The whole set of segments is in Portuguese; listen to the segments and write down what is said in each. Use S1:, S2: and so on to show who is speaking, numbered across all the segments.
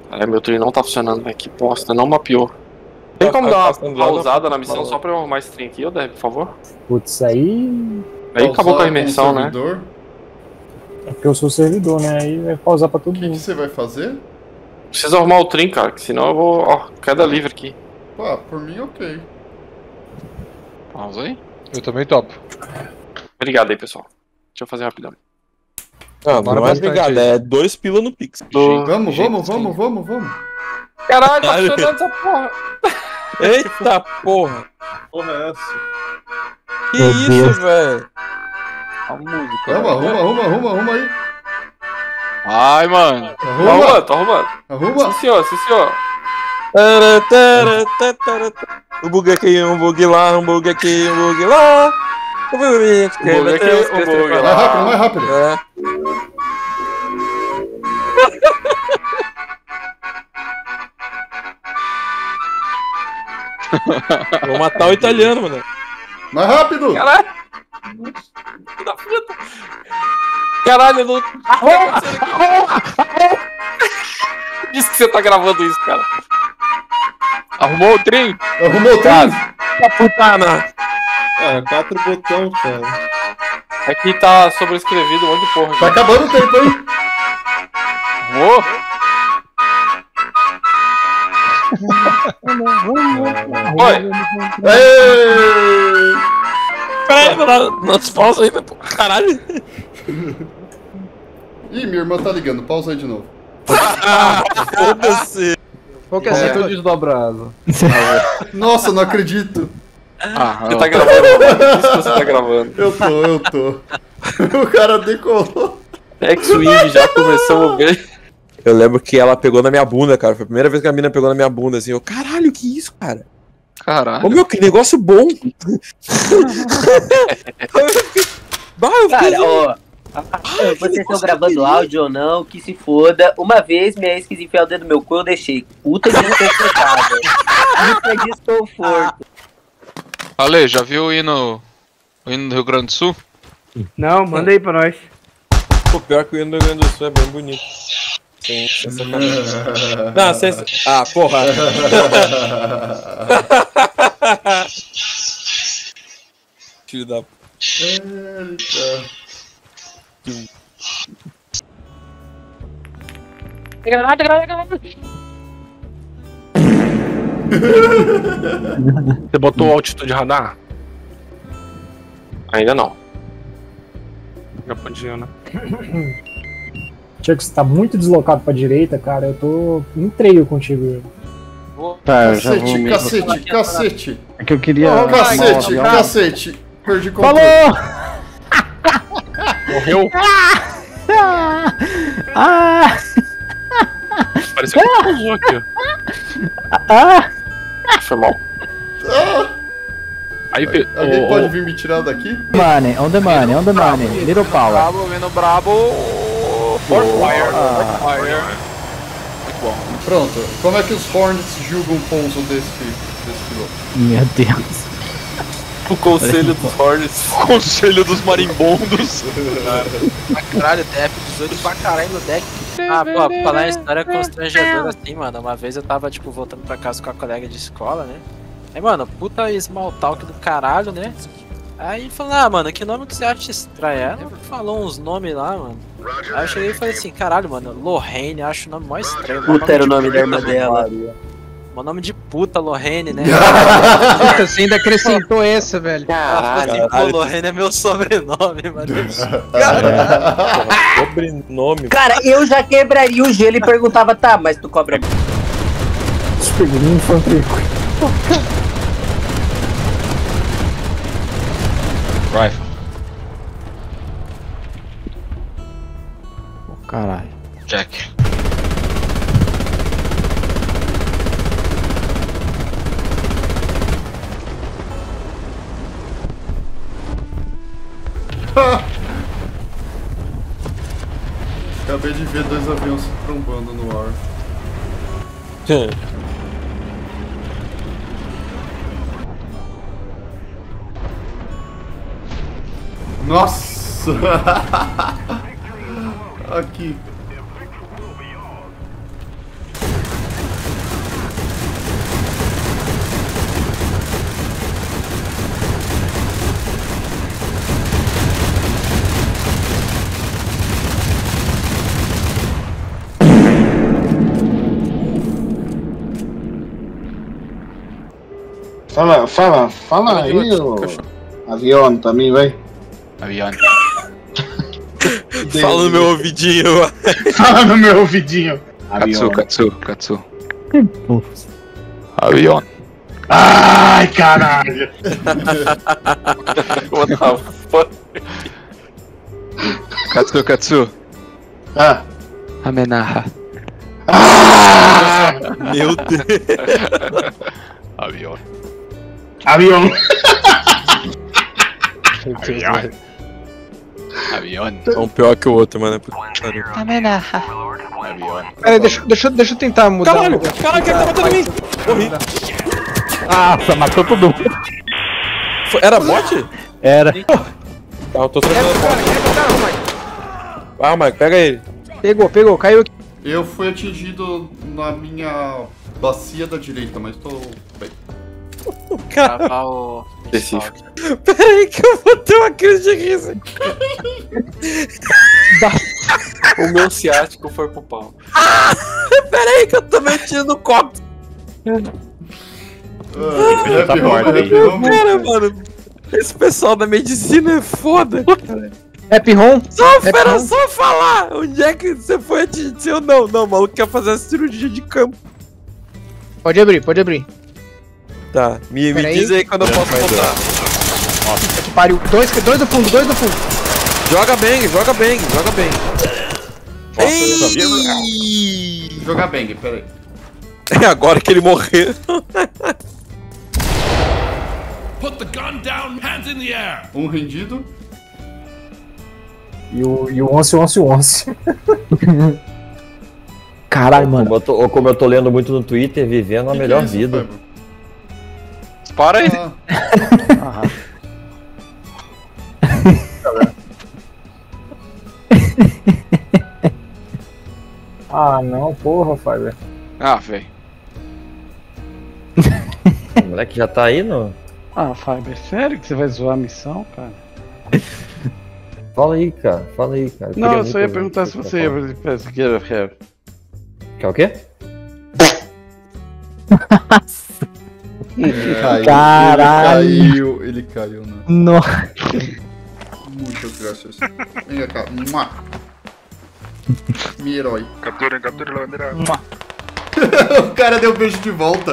S1: Meu trem não tá funcionando, velho. Que bosta, não mapeou. Tem como dar uma pausada na missão só pra eu arrumar esse trem aqui, ô Deb, por favor?
S2: Putz, aí
S1: acabou com a imersão, né?
S2: É porque eu sou servidor, né? Aí vai pausar pra todo mundo.
S3: O que você vai fazer?
S1: Preciso arrumar o trem, cara, que senão eu vou... Ó, queda livre aqui.
S3: Pô, por mim, ok.
S4: Pausa aí? Eu também topo.
S1: Obrigado aí, pessoal. Deixa eu fazer rapidão.
S5: Não é obrigado, é 2 pila no Pix.
S3: Vamos.
S1: Caralho, tá funcionando essa porra.
S5: Eita porra.
S3: Porra é essa?
S5: Que isso, velho?
S4: A música.
S3: Arruma aí.
S4: Ai, mano.
S1: Tô arrumando.
S3: Arruma.
S1: Sim, senhor.
S5: Um bug aqui, um bug lá, um bug aqui, um bug lá. Um bug aqui, um bug lá.
S3: Mais rápido.
S5: É. Vou matar o italiano, mano.
S3: Mais rápido.
S1: Caralho. Filho da puta. Caralho, eu não... Diz que você tá gravando isso, cara.
S4: Arrumou o trem?
S5: Tá putana.
S6: 4 botões, cara.
S1: Aqui tá sobrescrevido um monte de porra.
S3: Tá acabando o tempo, hein?
S1: Vou. Oi.
S5: Peraí, nós pausa ainda, pô. Caralho.
S3: Ih, minha irmã tá ligando. Pausa aí de novo.
S5: Foda-se.
S6: Qual que é essa desdobrado?
S3: Nossa, não acredito.
S1: Você tá gravando, mano. Isso que você tá gravando.
S3: Eu tô. O cara decolou.
S1: X-Wing já começou bem.
S5: Eu lembro que ela pegou na minha bunda, cara. Foi a primeira vez que a mina pegou na minha bunda, assim. Eu, caralho, que isso, cara?
S4: Caralho.
S5: Ô, meu, que negócio bom.
S7: Cara, ó. Vocês estão gravando áudio ou não, que se foda. Uma vez minha ex quis enfiar o dedo no meu cu, eu deixei. Puta desconfortável. Puta desconforto.
S4: Ale, já viu o hino do Rio Grande do Sul?
S6: Não, manda aí pra nós.
S5: Pô, pior que o hino do Rio Grande do Sul é bem bonito. Sem sacanagem. Não, sem... Ah, porra. Filho da...
S1: Você botou altitude radar? Ainda não. Já podia, né?
S2: Chuck, você tá muito deslocado pra direita, cara. Eu tô em treio contigo.
S6: Tá, eu já vou
S3: Cacete.
S6: É que eu queria...
S3: Cacete. Perdi controle.
S2: Falou!
S1: Morreu? Pareceu que pousou aqui, ó. Foi mal. Aí,
S3: Alguém pode vir me tirar daqui?
S6: Money, on the money. Little power.
S4: Vendo brabo. Fortwire. Muito bom.
S3: Pronto. Como é que os Hornets julgam o pouso desse piloto?
S6: Meu Deus.
S1: O conselho dos Hornets.
S4: O conselho dos marimbondos.
S8: Caralho, TF18 pra caralho no deck. Ah, pô, pra falar em história constrangedora assim, mano. Uma vez eu tava, tipo, voltando pra casa com a colega de escola, né? Aí, mano, puta small talk do caralho, né? Aí falou, mano, que nome que você acha estranho? Ela falou uns nomes lá, mano. Aí eu cheguei e falei assim, caralho, mano, Lorraine, acho o nome mais estranho.
S7: Puta era o nome da irmã dela.
S8: O nome de puta, Lorraine, né?
S6: Você ainda acrescentou essa, velho.
S8: Caralho, pô, Lorraine é meu sobrenome, mano.
S5: Sobrenome.
S7: Cara, eu já quebraria o gelo e perguntava, tá, mas tu cobra...
S2: Superguinho infantil.
S4: Rifle.
S6: Caralho.
S4: Jack.
S3: Acabei de ver 2 aviões se trombando no ar. Nossa! Aqui.
S9: Fala aí, ô avião também, vai.
S4: Avião.
S5: Fala no meu ouvidinho.
S9: Fala no meu ouvidinho. Avião.
S4: Katsu. Avião.
S9: Ai, caralho.
S1: What the fuck?
S4: Katsu.
S9: Ah.
S4: Amenaha.
S9: Ah!
S5: Meu Deus.
S4: Avião.
S5: Um pior que o outro, mano.
S6: Amenaha.
S4: Avião.
S6: Peraí, deixa eu tentar mudar.
S5: Caralho, quem tá matando em mim? Morri.
S6: Nossa, matou todo mundo.
S5: Era bot?
S6: Era.
S5: Tá, eu tô trocando. Ah, Mike, pega ele.
S6: Pegou, caiu aqui.
S3: Eu fui atingido na minha bacia da direita, mas tô bem.
S8: Gravar o.
S1: Específico.
S5: Peraí que eu vou ter uma crise de riso.
S1: O meu ciático foi pro pau.
S5: Peraí que eu tô metido no copo. Cara, mano, esse pessoal da medicina é foda, cara.
S6: Happy Home.
S5: Espera só falar. Onde é que você foi atingido? Eu não, o maluco quer fazer a cirurgia de campo.
S6: Pode abrir.
S5: Tá, me diz aí quando eu posso voltar.
S6: Nossa, que pariu. Dois do fundo.
S5: Joga bem.
S3: Jogar bang, peraí.
S5: É agora que ele morreu.
S10: Put the gun down, hands in the air.
S3: Um rendido.
S2: E o once.
S6: Caralho, mano.
S11: Como eu tô lendo muito no Twitter, vivendo a melhor vida.
S4: Para aí.
S2: Ah, não, porra, Fábio.
S4: Ah, velho.
S11: O moleque já tá aí, não?
S12: Ah, Fábio, é sério que você vai zoar a missão, cara?
S11: Fala aí, cara.
S12: Não, eu só ia perguntar se você ia fazer.
S11: Quer o quê?
S2: Caralho.
S3: Ele caiu, né?
S2: Nossa.
S3: Muitas graças. Vem cá. Mi herói.
S4: Captura a bandeira.
S3: O cara deu um beijo de volta.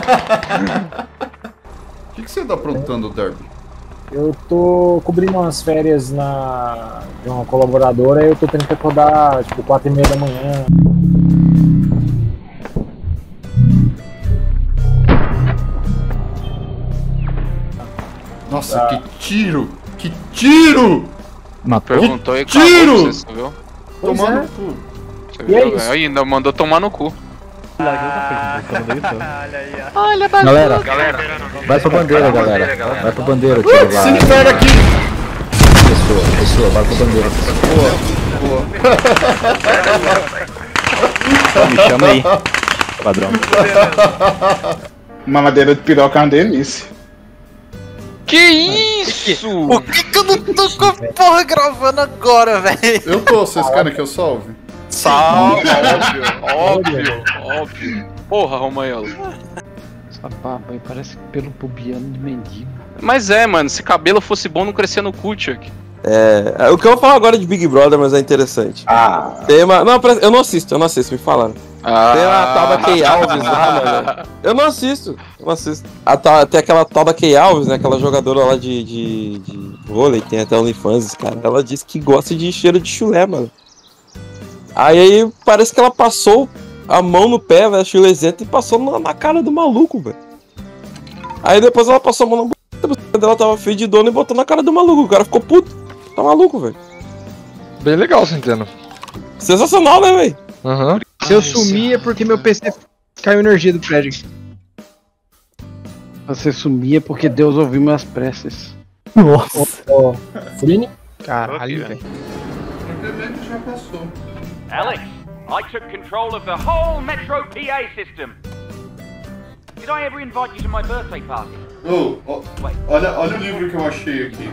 S3: O que você tá aprontando, Derby?
S2: Eu tô cobrindo umas férias de uma colaboradora e eu tô tendo que acordar tipo 4h30 da manhã.
S3: Nossa, que tiro! Que tiro!
S6: Matou?
S4: Perguntou e
S3: tiro!
S4: Você viu?
S3: Tomar no cu.
S4: Você
S2: E é
S4: viu?
S2: isso?
S4: Ainda mandou tomar no cu.
S6: Olha, galera, vai pra bandeira, galera. Vai pra bandeira, tio.
S3: Se libera aqui!
S6: Pessoa, vai pra bandeira.
S11: Me chama aí, padrão.
S9: Uma madeira de piroca é uma delícia.
S4: Que isso?
S8: Por que eu não tô com a porra gravando agora, velho?
S3: Eu tô, vocês querem que eu salve?
S4: Salve, óbvio. Porra, Romaelo.
S12: Essa barba aí parece pelo pubiano de mendigo.
S4: Mas é, mano, se cabelo fosse bom, não crescia no cu, Chuck.
S5: O que eu vou falar agora de Big Brother, mas é interessante. Tem uma... Não, eu não assisto, me falaram. Tem a tal da Kay Alves lá, mano. Eu não assisto. Tem aquela tal da Kay Alves, né? Aquela jogadora lá de vôlei, tem até OnlyFans, cara. Ela disse que gosta de cheiro de chulé, mano. Aí parece que ela passou a mão no pé, velho, chulezenta, e passou na cara do maluco, velho. Aí depois ela passou a mão na boca dela, tava fedidona e botou na cara do maluco. O cara ficou puto. Tá maluco, velho.
S13: Bem legal, Centeno.
S5: Sensacional, né, velho?
S13: Aham.
S6: Se eu sumir é porque meu PC caiu energia do prédio.
S12: Você sumia porque Deus ouviu minhas preces.
S2: Nossa. Frine?
S6: Caralho, velho.
S3: A internet já passou.
S14: Alex, I took control of the whole Metro PA system. Did I ever invite you to my birthday party?
S3: Olha o livro que eu achei aqui.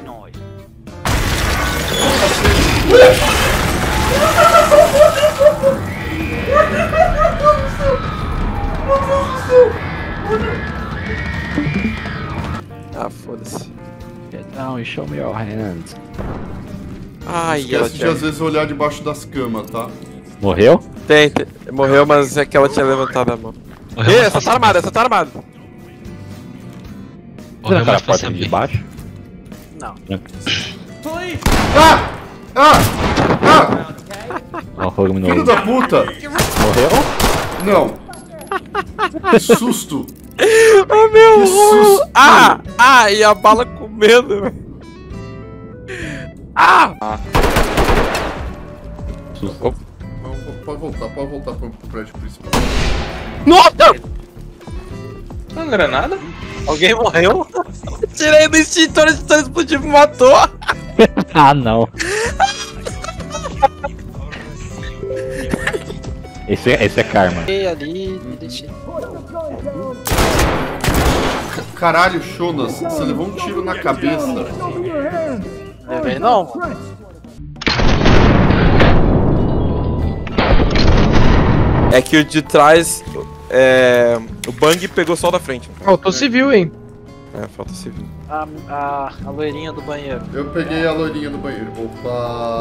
S5: foda-se.
S12: Get down and show me your hands.
S5: Ai,
S3: esquece de às vezes olhar debaixo das camas, tá?
S12: Morreu?
S5: Tem. Morreu, mas é que ela tinha levantado a mão. Ei, essa tá armada,
S12: Morreu mais pra porta de baixo?
S8: Não.
S12: Ó, o fogo me
S3: Filho da puta!
S12: Morreu?
S3: Não. Que susto!
S5: Ah, meu!
S3: Que susto!
S5: E a bala comendo, velho.
S3: Susto. Pode voltar pro prédio principal.
S5: Nossa!
S4: Uma granada?
S8: Alguém morreu?
S5: Tirei do extintor explodiu e me matou.
S12: Ah, não. Esse é karma.
S8: Ali, me deixei.
S3: Caralho, Shonas, você levou um tiro na cabeça.
S8: Levei não.
S5: É que o de trás, o bang pegou só da frente.
S13: Faltou civil, hein?
S5: Falta civil.
S8: A loirinha do banheiro.
S3: Eu peguei a loirinha do banheiro. Opa!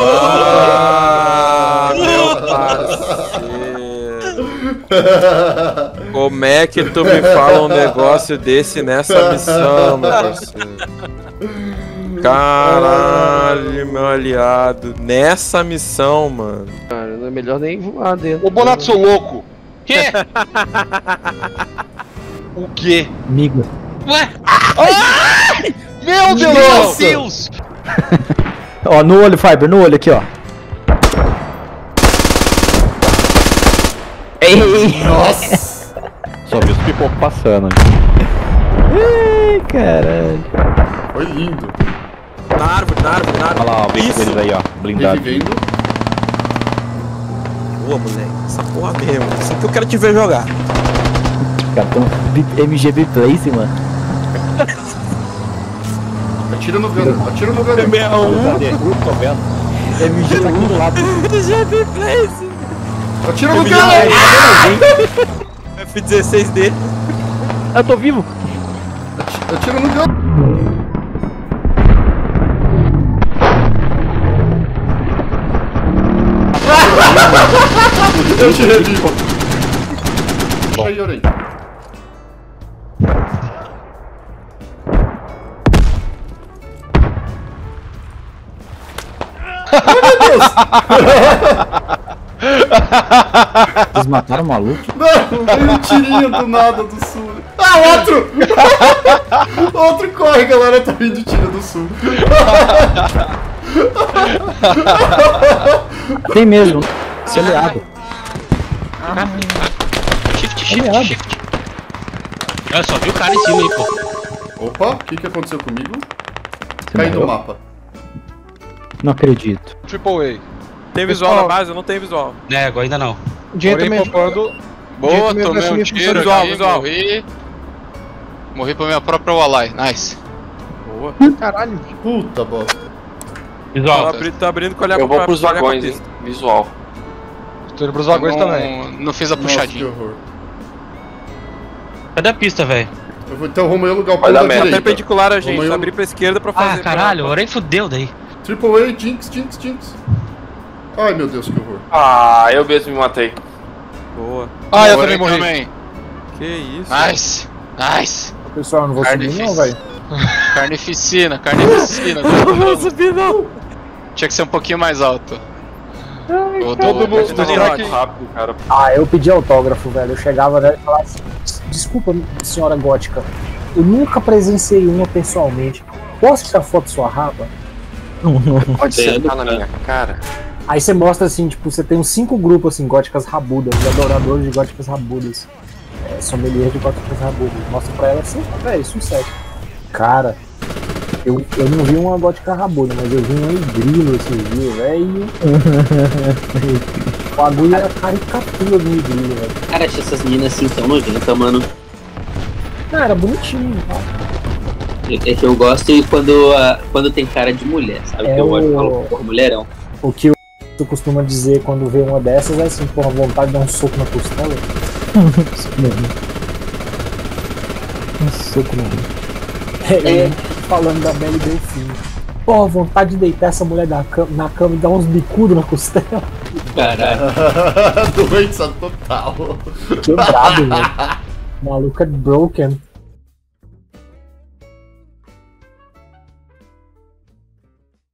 S5: Meu parceiro. Como é que tu me fala um negócio desse nessa missão, meu parceiro? Caralho, meu aliado. Nessa missão, mano.
S13: Cara, não é melhor nem voar dentro.
S4: Ô, Bonato, seu louco! Quê? O quê?
S12: Amigo.
S4: Ué? Ai! Meu Deus!
S12: Ó, no olho, Fiber, no olho aqui, ó. Ei!
S3: Nossa!
S12: Só vi os pipocos passando. Ai, caralho.
S3: Foi lindo.
S5: Na árvore.
S12: Olha lá, o bicho deles aí, ó. Blindado.
S3: Revivendo.
S5: Boa, moleque. Essa porra mesmo. Isso que eu quero te ver jogar.
S12: Capitão MGB Place, mano.
S3: Atira no Gano. Atira no Gano.
S5: 61.
S12: Tô vendo. MG tá aqui do lado.
S5: MGB Place.
S3: Atira no Gano.
S5: F16 dele.
S12: Eu tô vivo.
S3: Atira no Gano. Eu te revivo. Aí, Orei. Ai, meu Deus!
S12: Eles mataram o maluco?
S3: Não, veio um tirinho do nada do sul. Ah, outro! Outro corre, galera, tá vindo tiro do sul.
S12: Tem mesmo. Esse aliado.
S4: Shift. Eu só vi o cara em cima aí, pô.
S3: Opa, o que aconteceu comigo? Caí do mapa.
S12: Não acredito.
S4: Triple A.
S5: Tem visual na base? Eu não tenho visual.
S4: Nego, ainda não.
S13: Popando.
S4: Boa, tomei um tiro
S5: visual.
S4: Morri pra minha própria Walleye. Nice.
S5: Boa.
S13: Caralho.
S3: Puta bosta.
S4: Visual.
S5: Tá abrindo com a olhar.
S1: Eu vou pros vagões, hein? Visual.
S13: Tô indo pros vagões também.
S4: Não fiz a puxadinha.
S3: Nossa, que horror.
S4: Cadê a pista, velho?
S3: Então vamos eu lugar o
S1: Vai
S3: pulo
S1: dar
S3: da
S1: merda.
S3: direita.
S5: Perpendicular a gente, abrir pra esquerda pra fazer.
S4: Ah, caralho, o Orei fudeu daí.
S3: Triple A, Jinx. Ai, meu Deus, que horror.
S1: Ah, eu mesmo me matei.
S5: Boa.
S13: Ah, eu também morri.
S5: Que isso?
S4: Nice.
S2: Pessoal, eu não vou subir não, velho.
S4: Carnificina.
S5: Não vou subir não.
S4: Tinha que ser um pouquinho mais alto.
S13: Todo mundo
S1: rápido, cara.
S2: Ah, eu pedi autógrafo, velho. Eu chegava velho, e falava assim: desculpa, senhora gótica, eu nunca presenciei uma pessoalmente. Posso tirar foto da sua raba?
S1: Pode ser, tá na minha cara.
S2: Aí você mostra assim, tipo, você tem uns 5 grupos assim, góticas rabudas, adoradores de góticas rabudas. Sommelier de góticas rabudas. Mostra pra ela assim, velho, sucesso. Cara, eu não vi uma gótica rabuda, mas eu vi um grilo esses dias, velho. O bagulho era caricatura do grilo, velho.
S7: Cara, achei essas meninas assim tão nojentas, mano.
S2: Não, era bonitinho, tá?
S7: É que eu gosto quando tem cara de mulher, sabe? Que eu olho e falo, porra, mulherão.
S2: O que eu costumo dizer quando vê uma dessas é assim, porra, vontade de dar um soco na costela.
S12: Um soco no
S2: Falando da Belle Delfim. Pô, vontade de deitar essa mulher na cama e dar uns bicudos na costela.
S3: Caralho. Doença total.
S2: Quebrado, velho. Maluco é broken.